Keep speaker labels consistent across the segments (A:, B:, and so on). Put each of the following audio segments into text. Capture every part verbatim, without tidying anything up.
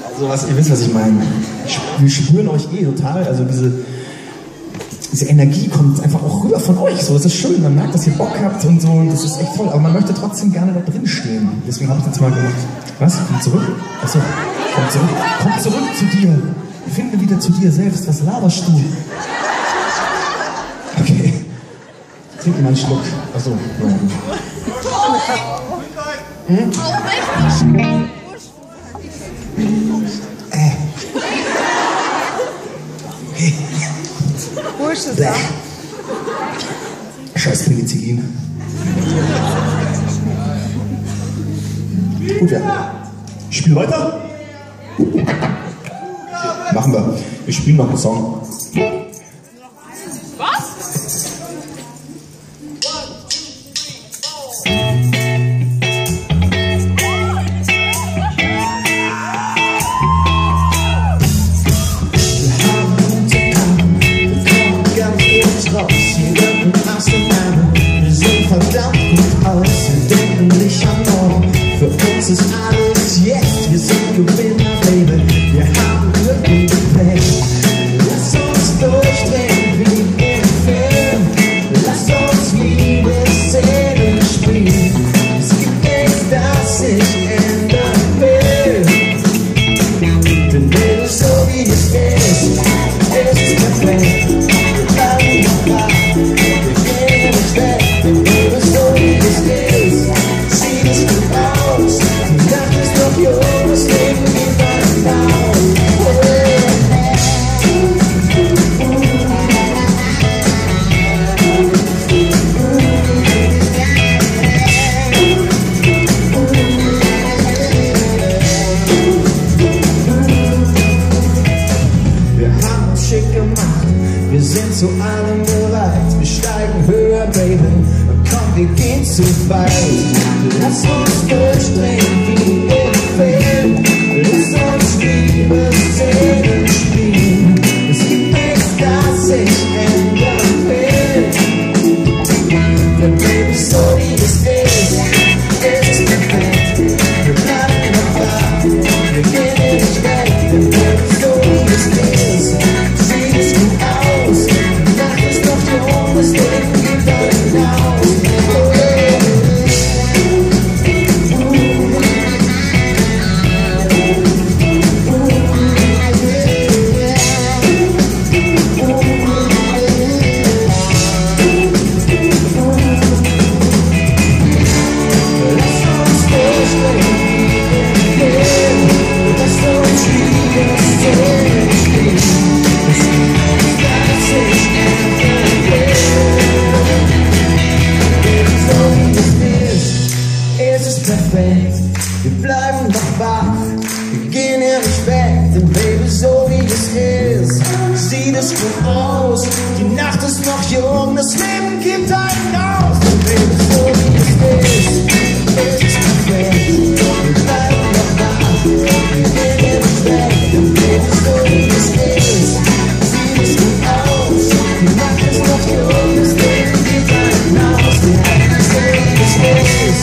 A: So was, ihr wisst, was ich meine. Wir spüren euch eh total, also diese, diese Energie kommt einfach auch rüber von euch. So, das ist schön, man merkt, dass ihr Bock habt und so, und das ist echt toll. Aber man möchte trotzdem gerne da drin stehen. Deswegen habe ich das mal gemacht. Was? Komm zurück? Achso, komm zurück. Komm zurück zu dir. Finde wieder zu dir selbst. Was laberst du? Okay. Trink mal einen Schluck. Achso, ja. Hm? Äh. Hey.
B: Busch ist da.
A: Scheiß Penicillin. Gut, ja. Ich spiele weiter. Machen wir. Wir spielen noch einen Song.
C: Ist alles jetzt, wir sind Gewinner, Baby. Wir haben Glück und Pech. Lass uns durchdrehen wie im Film. Lass uns Liebesszenen spielen. Es gibt nichts, das sich ändern will. Denn Baby, so wie es ist, ist es perfekt. Wir bleiben noch da, wir gehen nicht weg. Denn Baby, so wie es ist, sieht es gut aus. Das Leben geht weiter. Wir haben uns schick gemacht, wir sind zu allem bereit. Wir steigen höher, Baby, und komm, wir gehen zu weit. Lass uns durchdrehen wie im Film. Lass uns Liebesszenen spielen. Es gibt nichts, das sich ändern will. Denn Baby, so wie es ist, ist es perfekt. Wir bleiben noch da, wir gehen nicht weg. Denn Baby, so wie es ist, sieht es gut aus. Die Nacht ist noch jung, das Leben geht dann hinaus. Wir bleiben noch wach, wir gehen hier nicht weg, denn Baby, so wie es ist, sieht es gut aus. Die Nacht ist noch jung, das Leben gibt einen aus. Denn Baby, so wie es ist, ist es perfekt. Wir bleiben noch wach, wir gehen hier nicht weg, denn Baby, so wie es ist, sieht es gut aus. Die Nacht ist noch jung, das Leben gibt einen aus. Wir haben so wie es ist.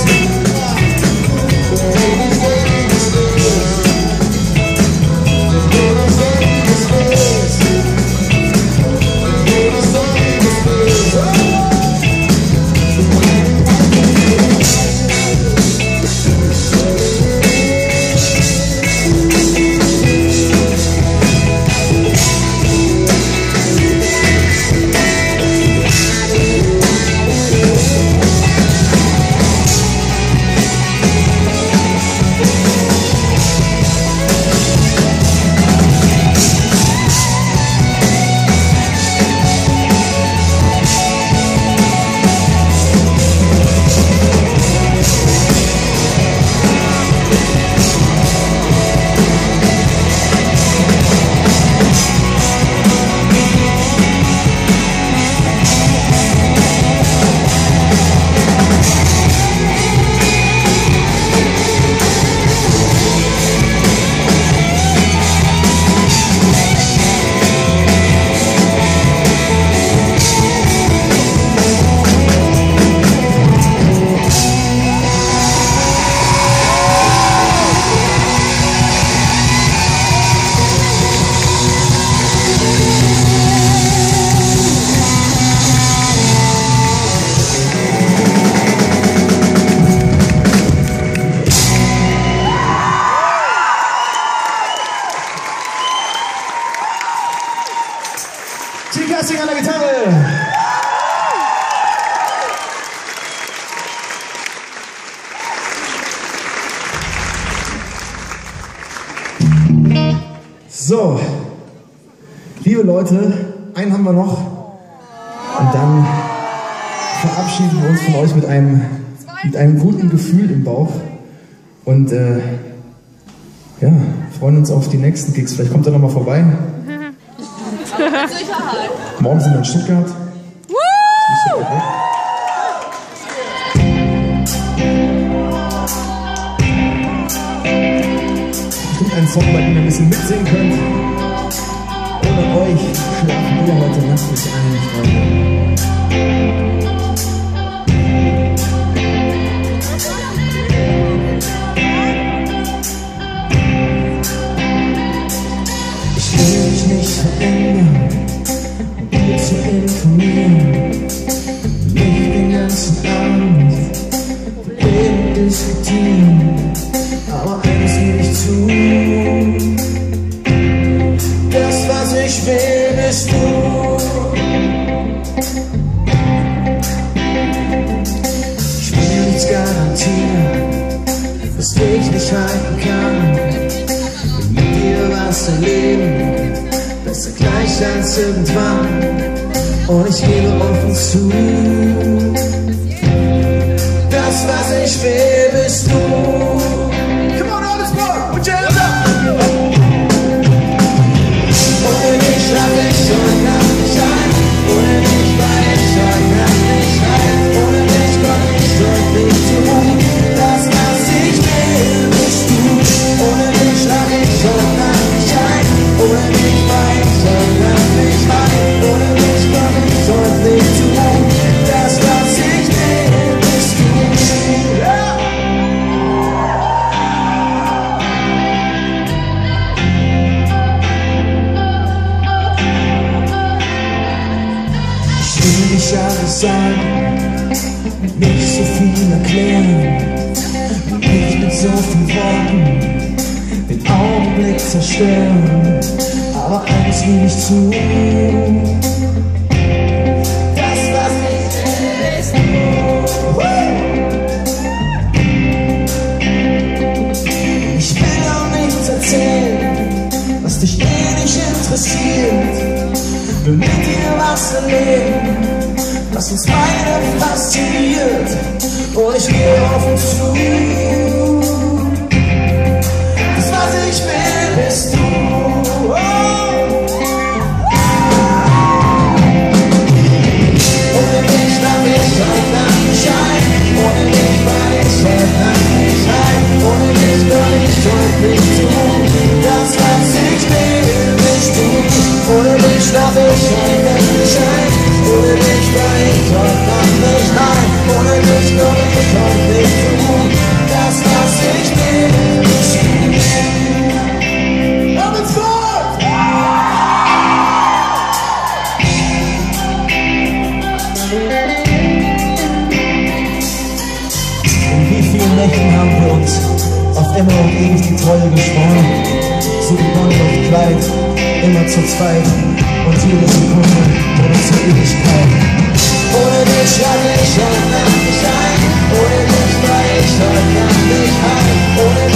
A: So, liebe Leute, einen haben wir noch und dann verabschieden wir uns von euch mit einem, mit einem guten Gefühl im Bauch und äh, ja, freuen uns auf die nächsten Gigs. Vielleicht kommt er nochmal vorbei.
B: Sicherheit.
A: Morgen sind wir in Stuttgart. Ist nicht so weit weg. Bestimmt einen Song, bei dem ihr ein bisschen mitsingen könnt. Ohne euch schlafen wir heute Nacht nicht ein, Freunde.
C: Ich will mich nicht verändern, um dir zu informieren. Nicht den ganzen Abend reden, diskutieren. Aber eines will ich tun. Das, was ich will, bist du. Ich will nichts garantieren, was ich nicht halten kann. Will mit dir was erleben, besser gleich als irgendwann. Und ich gebe offen zu. Das, was ich will, bist du. Come on, Ravensburg, put your hands up! Ohne dich schlaf ich heute Nacht nicht ein. Ohne dich war ich heute Nacht nicht ein. Ohne dich komm ich deutlich tun. Das, was ich will, bist du. Ohne dich schlaf ich heute Nacht nicht ein. Ohne dich war ich heute Nacht nicht ein. Ohne dich komm ich deutlich tun. Das, was ich will, bist du. Ja! Ich alles sagen, nicht so viel erklären, nicht mit so viel Worten, den Augenblick zerstören, aber eins will ich zu. Das, was ich will, ist du. Ich will auch nichts erzählen, was dich eh nicht interessiert. Will mit dir was erleben, was uns beide fasziniert. Und ich gehe offen zu. Das, was ich will, bist du. Oh. Ohne dich schlaf ich heute Nacht nicht ein. Ohne dich war ich heute Nacht nicht ein. Ohne dich kann ich deutlich tun. Das, was ich will, bist du. Ohne dich schlaf ich heute Nacht nicht ein. Ohne dich war ich heute Nacht nicht ein. Ohne dich kann ich deutlich tun. Das, was ich will, bist du. Ravensburg! In wie vielen Nächten haben wir uns auf immer und ewig die Treue geschworen, so wie Bonnie und Clyde, immer zu zweit und jede Sekunde oder zur Ewigkeit. Ohne dich schlaf ich heute Nacht nicht ein, ohne dich war ich heute Nacht nicht ein, ohne